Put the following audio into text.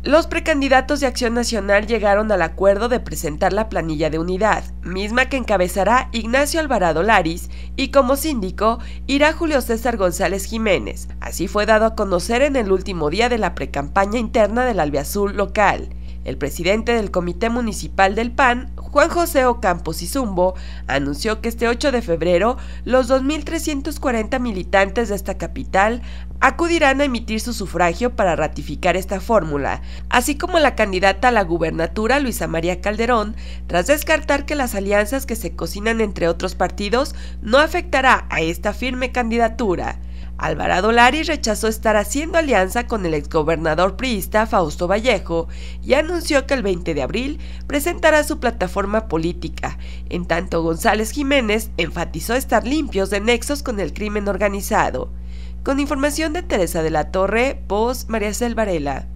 Los precandidatos de Acción Nacional llegaron al acuerdo de presentar la planilla de unidad, misma que encabezará Ignacio Alvarado Laris, y como síndico irá Julio César González Jiménez. Así fue dado a conocer en el último día de la precampaña interna del albiazul local. El presidente del Comité Municipal del PAN, Juan José Ocampos y Zumbo, anunció que este 8 de febrero los 2.340 militantes de esta capital acudirán a emitir su sufragio para ratificar esta fórmula, así como la candidata a la gubernatura Luisa María Calderón, tras descartar que las alianzas que se cocinan entre otros partidos no afectará a esta firme candidatura. Alvarado Laris rechazó estar haciendo alianza con el exgobernador priista Fausto Vallejo y anunció que el 20 de abril presentará su plataforma política. En tanto, González Jiménez enfatizó estar limpios de nexos con el crimen organizado. Con información de Teresa de la Torre, voz María Cel Varela.